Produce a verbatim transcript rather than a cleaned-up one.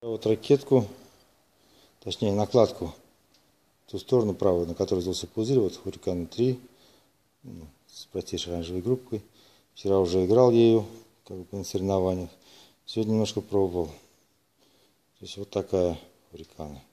Вот ракетку, точнее накладку, в ту сторону правую, на которой взялся пузырь, вот Hurricane три, ну, с простейшей оранжевой группой. Вчера уже играл ею, как бы на соревнованиях. Сегодня немножко пробовал. То есть вот такая Hurricane.